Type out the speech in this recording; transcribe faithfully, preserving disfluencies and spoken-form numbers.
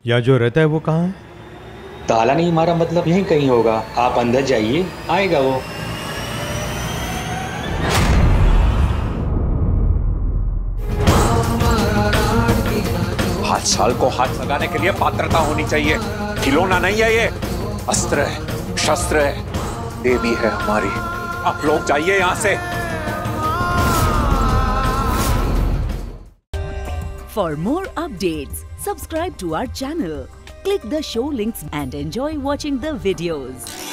यहाँ जो रहता है वो कहाँ है? ताला नहीं मारा मतलब यहीं कहीं होगा। आप अंदर जाइए, आएगा वो। हर साल को हाथ लगाने के लिए पात्रता होनी चाहिए। खिलौना नहीं है ये, अस्त्र है, शस्त्र है, देवी है हमारी। आप लोग जाइए यहाँ से। For more updates, subscribe to our channel, click the show links and enjoy watching the videos.